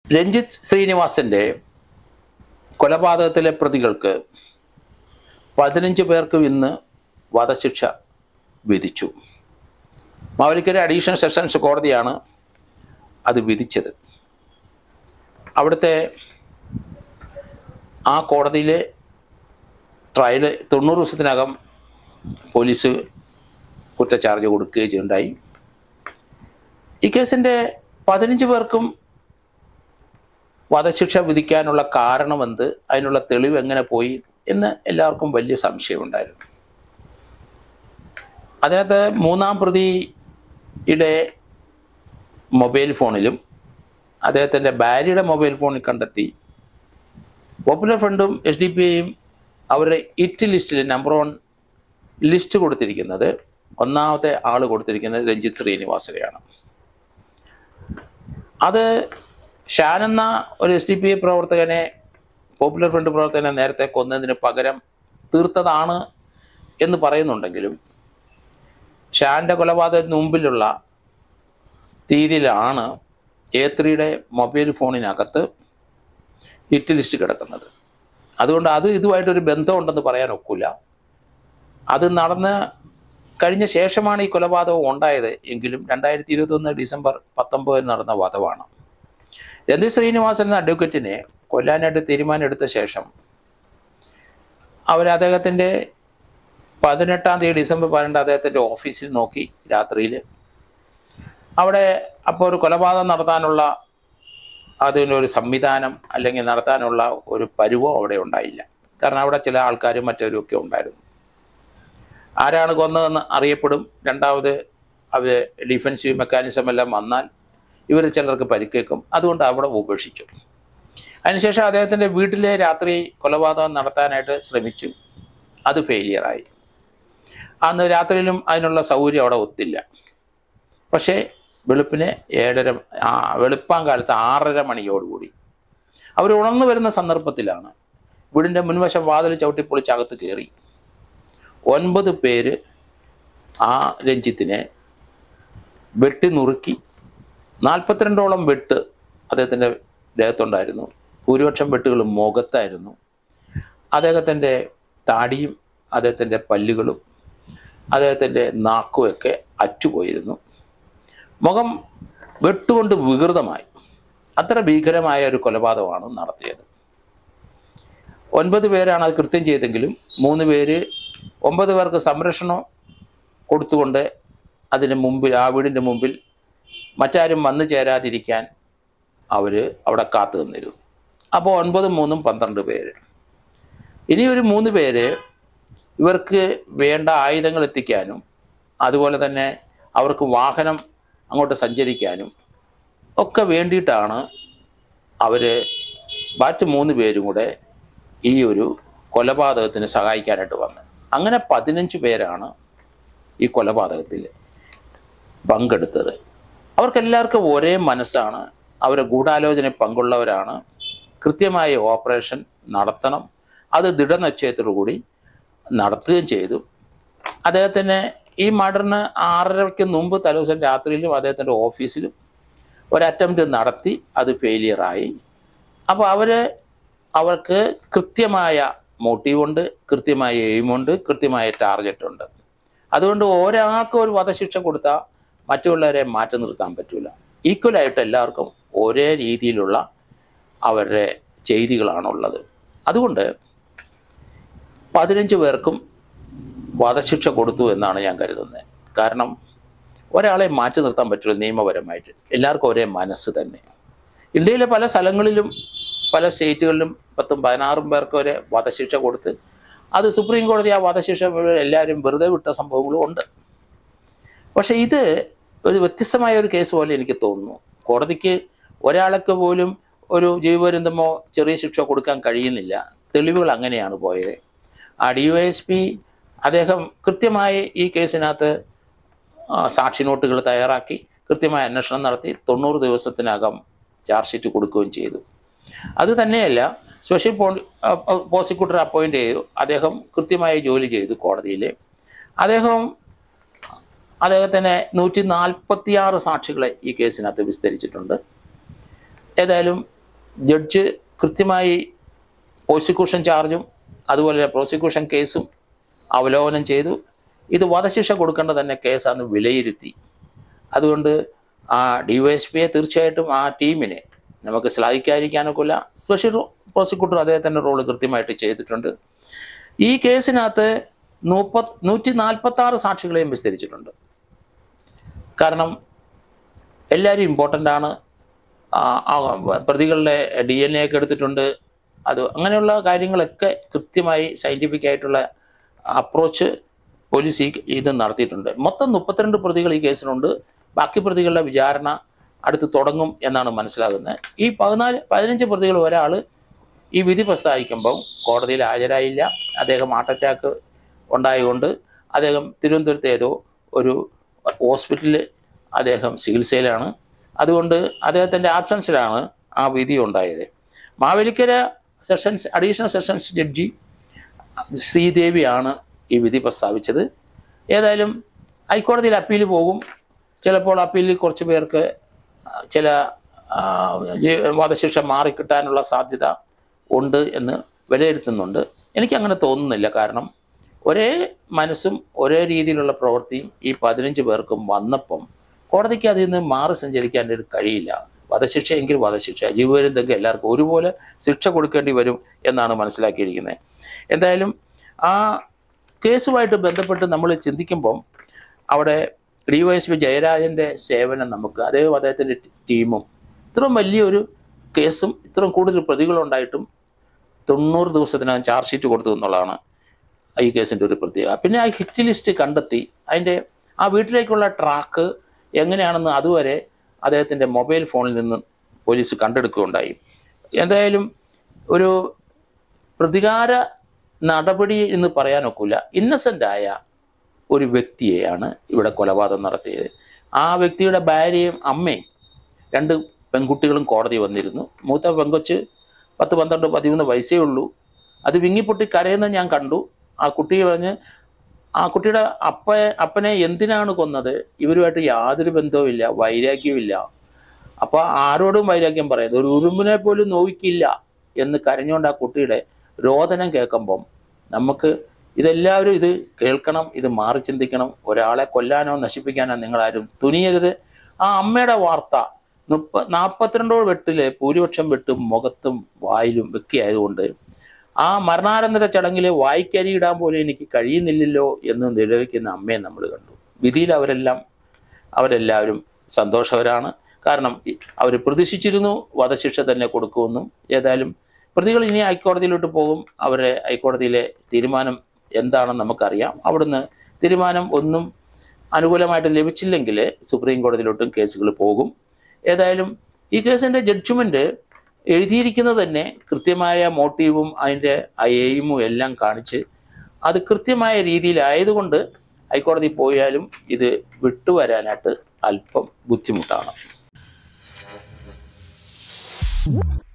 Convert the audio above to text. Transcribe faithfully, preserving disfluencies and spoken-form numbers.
രഞ്ജിത്ത് ശ്രീനിവാസൻ്റെ കൊലപാതകത്തിലെ പ്രതികൾക്ക് പതിനഞ്ച് പേർക്കും ഇന്ന് വധശിക്ഷ വിധിച്ചു. മാവേലിക്കര അഡീഷണൽ സെഷൻസ് കോടതിയാണ് അത് വിധിച്ചത്. അവിടുത്തെ ആ കോടതിയിലെ ട്രയൽ തൊണ്ണൂറ് ദിവസത്തിനകം പോലീസ് കുറ്റച്ചാർജ് കൊടുക്കുകയും ചെയ്യുണ്ടായി. ഈ കേസിൻ്റെ പതിനഞ്ച് പേർക്കും വധശിക്ഷ വിധിക്കാനുള്ള കാരണമെന്ത്, അതിനുള്ള തെളിവ് എങ്ങനെ പോയി എന്ന് എല്ലാവർക്കും വലിയ സംശയമുണ്ടായിരുന്നു. അതിനകത്ത് മൂന്നാം പ്രതിയുടെ മൊബൈൽ ഫോണിലും അദ്ദേഹത്തിൻ്റെ ഭാര്യയുടെ മൊബൈൽ ഫോണിൽ കണ്ടെത്തി പോപ്പുലർ ഫ്രണ്ടും എസ് ഡി പി ഐയും അവരുടെ ഇറ്റ് ലിസ്റ്റിൽ നമ്പർ വൺ ലിസ്റ്റ് കൊടുത്തിരിക്കുന്നത്, ഒന്നാമത്തെ ആൾ കൊടുത്തിരിക്കുന്നത് രഞ്ജിത്ത് ശ്രീനിവാസനെയാണ്. അത് ഷാൻ എന്ന ഒരു എസ് ഡി പി ഐ പ്രവർത്തകനെ, പോപ്പുലർ ഫ്രണ്ട് പ്രവർത്തകനെ നേരത്തെ കൊന്നതിന് പകരം തീർത്തതാണ് എന്ന് പറയുന്നുണ്ടെങ്കിലും ഷാൻ്റെ കൊലപാതകത്തിന് മുമ്പിലുള്ള തീയതിയിലാണ് എ ത്രീയുടെ മൊബൈൽ ഫോണിനകത്ത് ഹിറ്റ് ലിസ്റ്റ് കിടക്കുന്നത്. അതുകൊണ്ട് അത് ഇതുമായിട്ടൊരു ബന്ധമുണ്ടെന്ന് പറയാൻ ഒക്കില്ല. അത് നടന്ന് കഴിഞ്ഞ ശേഷമാണ് ഈ കൊലപാതകം ഉണ്ടായത് എങ്കിലും രണ്ടായിരത്തി ഇരുപത്തൊന്ന് ഡിസംബർ പത്തൊമ്പതിന് നടന്ന വധമാണ്. രഞ്ജിത്ത് ശ്രീനിവാസൻ എന്ന അഡ്വക്കേറ്റിനെ കൊല്ലാനായിട്ട് തീരുമാനമെടുത്ത ശേഷം അവർ അദ്ദേഹത്തിൻ്റെ പതിനെട്ടാം തീയതി ഡിസംബർ പന്ത്രണ്ട് അദ്ദേഹത്തിൻ്റെ ഓഫീസിൽ നോക്കി രാത്രിയിൽ. അവിടെ അപ്പോൾ ഒരു കൊലപാതകം നടത്താനുള്ള അതിനൊരു സംവിധാനം അല്ലെങ്കിൽ നടത്താനുള്ള ഒരു പരുവം അവിടെ ഉണ്ടായില്ല. കാരണം അവിടെ ചില ആൾക്കാരും മറ്റവരുമൊക്കെ ഉണ്ടായിരുന്നു. ആരാണ് കൊന്നതെന്ന് അറിയപ്പെടും. രണ്ടാമത് അവർ ഡിഫെൻസീവ് മെക്കാനിസം എല്ലാം വന്നാൽ ഇവർ ചിലർക്ക് പരിക്കേക്കും. അതുകൊണ്ട് അവിടെ ഉപേക്ഷിച്ചു. അതിനുശേഷം അദ്ദേഹത്തിൻ്റെ വീട്ടിലെ രാത്രി കൊലപാതകം നടത്താനായിട്ട് ശ്രമിച്ചു. അത് ഫെയിലിയറായി. അന്ന് രാത്രിയിലും അതിനുള്ള സൗകര്യം അവിടെ ഒത്തില്ല. പക്ഷേ വെളുപ്പിന് ഏഴര ആ വെളുപ്പാൻ കാലത്ത് ആറര മണിയോടുകൂടി അവർ ഉണർന്നു വരുന്ന സന്ദർഭത്തിലാണ് വീടിൻ്റെ മുൻവശം വാതിൽ ചവിട്ടിപ്പൊളിച്ച് അകത്ത് കയറി ഒൻപത് പേര് ആ രഞ്ജിത്തിനെ വെട്ടി നുറുക്കി. നാൽപ്പത്തിരണ്ടോളം വെട്ട് അദ്ദേഹത്തിൻ്റെ ദേഹത്തുണ്ടായിരുന്നു. ഭൂരിപക്ഷം വെട്ടുകളും മുഖത്തായിരുന്നു. അദ്ദേഹത്തിൻ്റെ താടിയും അദ്ദേഹത്തിൻ്റെ പല്ലുകളും അദ്ദേഹത്തിൻ്റെ നാക്കുമൊക്കെ അറ്റുപോയിരുന്നു. മുഖം വെട്ടുകൊണ്ട് വികൃതമായി. അത്ര ഭീകരമായ ഒരു കൊലപാതകമാണ് നടത്തിയത്. ഒൻപത് പേരാണ് അത് കൃത്യം ചെയ്തെങ്കിലും മൂന്ന് പേര് ഒമ്പത് പേർക്ക് സംരക്ഷണം കൊടുത്തുകൊണ്ട് അതിന് മുമ്പിൽ ആ വീടിൻ്റെ മുമ്പിൽ മറ്റാരും വന്നു ചേരാതിരിക്കാൻ അവർ അവിടെ കാത്തു നിന്നിരുന്നു. അപ്പോൾ ഒൻപതും മൂന്നും പന്ത്രണ്ട് പേര്. ഇനി ഒരു മൂന്ന് പേര് ഇവർക്ക് വേണ്ട ആയുധങ്ങൾ എത്തിക്കാനും അതുപോലെ തന്നെ അവർക്ക് വാഹനം അങ്ങോട്ട് സഞ്ചരിക്കാനും ഒക്കെ വേണ്ടിയിട്ടാണ് അവർ മറ്റ് മൂന്ന് പേരും കൂടെ ഈ ഒരു കൊലപാതകത്തിന് സഹായിക്കാനായിട്ട് വന്നത്. അങ്ങനെ പതിനഞ്ച് പേരാണ് ഈ കൊലപാതകത്തിൽ പങ്കെടുത്തത്. അവർക്കെല്ലാവർക്കും ഒരേ മനസ്സാണ്. അവരെ ഗൂഢാലോചന പങ്കുള്ളവരാണ്. കൃത്യമായ ഓപ്പറേഷൻ നടത്തണം, അത് ദൃഢനിശ്ചയത്തോടു കൂടി നടത്തുകയും ചെയ്തു. അദ്ദേഹത്തിന് ഈ മർഡറിന് ആറരയ്ക്ക് മുമ്പ് തലേദിവസം രാത്രിയിലും അദ്ദേഹത്തിൻ്റെ ഓഫീസിലും ഒരു അറ്റംപ്റ്റ് നടത്തി. അത് ഫെയിലിയറായി. അപ്പോൾ അവർ അവർക്ക് കൃത്യമായ മോട്ടീവുണ്ട്, കൃത്യമായ എയിമുണ്ട്, കൃത്യമായ ടാർഗറ്റുണ്ട്. അതുകൊണ്ട് ഒരാൾക്ക് ഒരു വധശിക്ഷ കൊടുത്താൽ മറ്റുള്ളവരെ മാറ്റി നിർത്താൻ പറ്റില്ല. ഈക്വലായിട്ട് എല്ലാവർക്കും ഒരേ രീതിയിലുള്ള അവരുടെ ചെയ്തികളാണുള്ളത്. അതുകൊണ്ട് പതിനഞ്ച് പേർക്കും വധശിക്ഷ കൊടുത്തു എന്നാണ് ഞാൻ കരുതുന്നത്. കാരണം ഒരാളെ മാറ്റി നിർത്താൻ പറ്റില്ല നിയമപരമായിട്ട്. എല്ലാവർക്കും ഒരേ മനസ്സ് തന്നെ. ഇന്ത്യയിലെ പല സ്ഥലങ്ങളിലും പല സ്റ്റേറ്റുകളിലും പത്തും പതിനാറും പേർക്ക് വരെ വധശിക്ഷ കൊടുത്ത് അത് സുപ്രീം കോടതി ആ വധശിക്ഷ എല്ലാവരും വെറുതെ വിട്ട സംഭവങ്ങളും ഉണ്ട്. പക്ഷേ ഇത് ഒരു വ്യത്യസ്തമായ ഒരു കേസ് പോലെ എനിക്ക് തോന്നുന്നു. കോടതിക്ക് ഒരാൾക്ക് പോലും ഒരു ജീവപര്യന്തമോ ചെറിയ ശിക്ഷ കൊടുക്കാൻ കഴിയുന്നില്ല. തെളിവുകൾ അങ്ങനെയാണ് പോയത്. ആ ഡി വൈ എസ് പി അദ്ദേഹം കൃത്യമായി ഈ കേസിനകത്ത് സാക്ഷി നോട്ടുകൾ തയ്യാറാക്കി കൃത്യമായ അന്വേഷണം നടത്തി തൊണ്ണൂറ് ദിവസത്തിനകം ചാർജ് ഷീറ്റ് കൊടുക്കുകയും ചെയ്തു. അത് തന്നെയല്ല, സ്പെഷ്യൽ പ്രോസിക്യൂട്ടർ അപ്പോയിൻ്റ് ചെയ്തു. അദ്ദേഹം കൃത്യമായി ജോലി ചെയ്തു കോടതിയിൽ. അദ്ദേഹം അദ്ദേഹത്തിന് നൂറ്റി നാൽപ്പത്തി ആറ് സാക്ഷികളെ ഈ കേസിനകത്ത് വിസ്തരിച്ചിട്ടുണ്ട്. ഏതായാലും ജഡ്ജ് കൃത്യമായി പ്രോസിക്യൂഷൻ ചാർജും അതുപോലെ പ്രോസിക്യൂഷൻ കേസും അവലോകനം ചെയ്തു. ഇത് വധശിക്ഷ കൊടുക്കേണ്ട തന്നെ കേസാണെന്ന് വിലയിരുത്തി. അതുകൊണ്ട് ആ ഡി വൈ എസ് പിയെ തീർച്ചയായിട്ടും ആ ടീമിനെ നമുക്ക് ശ്ലാഘിക്കാതിരിക്കാനൊക്കില്ല. സ്പെഷ്യൽ പ്രോസിക്യൂട്ടർ അദ്ദേഹത്തിൻ്റെ റോള് കൃത്യമായിട്ട് ചെയ്തിട്ടുണ്ട്. ഈ കേസിനകത്ത് മുപ്പത് നൂറ്റി നാൽപ്പത്തി ആറ് സാക്ഷികളെയും വിസ്തരിച്ചിട്ടുണ്ട്. കാരണം എല്ലാവരും ഇമ്പോർട്ടൻ്റ് ആണ്. പ്രതികളുടെ ഡി എൻ എ ഒക്കെ എടുത്തിട്ടുണ്ട്. അത് അങ്ങനെയുള്ള കാര്യങ്ങളൊക്കെ കൃത്യമായി സയൻറ്റിഫിക് ആയിട്ടുള്ള അപ്രോച്ച് പോലീസ് ഈ ഇത് നടത്തിയിട്ടുണ്ട്. മൊത്തം മുപ്പത്തിരണ്ട് പ്രതികൾ ഈ കേസിലുണ്ട്. ബാക്കി പ്രതികളുടെ വിചാരണ അടുത്ത് തുടങ്ങും എന്നാണ് മനസ്സിലാകുന്നത്. ഈ പതിനാല് പതിനഞ്ച് പ്രതികൾ ഒരാൾ ഈ വിധി പ്രസ്താവിക്കുമ്പം കോടതിയിൽ ഹാജരായില്ല. അദ്ദേഹം ഹാർട്ട് അറ്റാക്ക് ഉണ്ടായതുകൊണ്ട് അദ്ദേഹം തിരുവനന്തപുരത്ത് ഏതോ ഒരു ഹോസ്പിറ്റലിൽ അദ്ദേഹം ചികിത്സയിലാണ്. അതുകൊണ്ട് അദ്ദേഹത്തിൻ്റെ ആബ്സൻസിലാണ് ആ വിധി ഉണ്ടായത്. Mavelikkara sessions additional sessions judge ശ്രീദേവിയാണ് ഈ വിധി പ്രസ്താവിച്ചത്. ഏതായാലും ഹൈക്കോടതിയിൽ അപ്പീൽ പോകും. ചിലപ്പോൾ അപ്പീലിൽ കുറച്ച് പേർക്ക് ചില വധശിക്ഷ മാറിക്കിട്ടാനുള്ള സാധ്യത ഉണ്ട് എന്ന് വിലയിരുത്തുന്നുണ്ട്. എനിക്കങ്ങനെ തോന്നുന്നില്ല. കാരണം ഒരേ മനസ്സും ഒരേ രീതിയിലുള്ള പ്രവൃത്തിയും ഈ പതിനഞ്ച് പേർക്കും വന്നപ്പം കോടതിക്ക് അതിൽ നിന്ന് മാറി സഞ്ചരിക്കാൻ ഒരു കഴിയില്ല. വധശിക്ഷ എങ്കിൽ വധശിക്ഷ, ജീവപര്യന്തം എല്ലാവർക്കും ഒരുപോലെ ശിക്ഷ കൊടുക്കേണ്ടി വരും എന്നാണ് മനസ്സിലാക്കിയിരിക്കുന്നത്. എന്തായാലും ആ കേസുമായിട്ട് ബന്ധപ്പെട്ട് നമ്മൾ ചിന്തിക്കുമ്പം അവിടെ ഡി വൈ എസ് പി ജയരാജൻ്റെ സേവനം നമുക്ക് അദ്ദേഹം അദ്ദേഹത്തിൻ്റെ ടീമും ഇത്രയും വലിയൊരു കേസും ഇത്രയും കൂടുതൽ പ്രതികളുണ്ടായിട്ടും തൊണ്ണൂറ് ദിവസത്തിനകം ചാർജ് ഷീറ്റ് കൊടുത്തു എന്നുള്ളതാണ് ഈ കേസിൻ്റെ ഒരു പ്രത്യേകത. പിന്നെ ആ ഹിറ്റ് ലിസ്റ്റ് കണ്ടെത്തി അതിൻ്റെ ആ വീട്ടിലേക്കുള്ള ട്രാക്ക് എങ്ങനെയാണെന്ന് അതുവരെ അദ്ദേഹത്തിൻ്റെ മൊബൈൽ ഫോണിൽ നിന്ന് പോലീസ് കണ്ടെടുക്കുകയുണ്ടായി. എന്തായാലും ഒരു പ്രതികാര നടപടി എന്ന് പറയാനൊക്കില്ല. ഇന്നസെൻ്റായ ഒരു വ്യക്തിയെയാണ് ഇവിടെ കൊലപാതകം നടത്തിയത്. ആ വ്യക്തിയുടെ ഭാര്യയും അമ്മയും രണ്ട് പെൺകുട്ടികളും കോടതി വന്നിരുന്നു. മൂത്ത പെങ്കൊച്ച് പത്ത് പന്ത്രണ്ട് പതിമൂന്ന് വയസ്സേ ഉള്ളൂ. അത് വിങ്ങിപ്പൊട്ടി കരയുന്നത് ഞാൻ കണ്ടു. ആ കുട്ടി പറഞ്ഞ് ആ കുട്ടിയുടെ അപ്പ അപ്പനെ എന്തിനാണ് കൊന്നത്, ഇവരുമായിട്ട് യാതൊരു ബന്ധവുമില്ല, വൈരാഗ്യവുമില്ല. അപ്പോൾ ആരോടും വൈരാഗ്യം പറയാതെ ഒരു ഉറുമ്പിനെ പോലും നോവിക്കില്ല എന്ന് കരഞ്ഞുകൊണ്ട് ആ കുട്ടിയുടെ രോദനം കേൾക്കുമ്പം നമുക്ക് ഇതെല്ലാവരും ഇത് കേൾക്കണം, ഇത് മാറി ചിന്തിക്കണം. ഒരാളെ കൊല്ലാനോ നശിപ്പിക്കാനോ നിങ്ങളാരും തുനിയരുത്. ആ അമ്മയുടെ വാർത്ത മുപ്പ നാൽപ്പത്തിരണ്ടോട് വെട്ടില് ഭൂരിപക്ഷം വെട്ടും മുഖത്തും വായിലും ഒക്കെ ആയതുകൊണ്ട് ആ മരണാനന്തര ചടങ്ങിൽ വായിക്കരിയിടാൻ പോലും എനിക്ക് കഴിയുന്നില്ലല്ലോ എന്ന് നിലവിക്കുന്ന അമ്മയെ നമ്മൾ കണ്ടു. വിധിയിൽ അവരെല്ലാം അവരെല്ലാവരും സന്തോഷവരാണ്. കാരണം അവർ പ്രതീക്ഷിച്ചിരുന്നു വധശിക്ഷ തന്നെ കൊടുക്കുമെന്നും. ഏതായാലും പ്രതികൾ ഇനി ഹൈക്കോടതിയിലോട്ട് പോകും. അവരുടെ ഹൈക്കോടതിയിലെ തീരുമാനം എന്താണെന്ന് നമുക്കറിയാം. അവിടുന്ന് തീരുമാനം ഒന്നും അനുകൂലമായിട്ട് ലഭിച്ചില്ലെങ്കിൽ സുപ്രീം കോടതിയിലോട്ടും കേസുകൾ പോകും. ഏതായാലും ഈ കേസിൻ്റെ ജഡ്ജ്മെൻറ്റ് എഴുതിയിരിക്കുന്നത് തന്നെ കൃത്യമായ മോട്ടീവും അതിൻ്റെ എയിമും എല്ലാം കാണിച്ച് അത് കൃത്യമായ രീതിയിലായതുകൊണ്ട് ഹൈക്കോടതി പോയാലും ഇത് വിട്ടുവരാനായിട്ട് അല്പം ബുദ്ധിമുട്ടാണ്.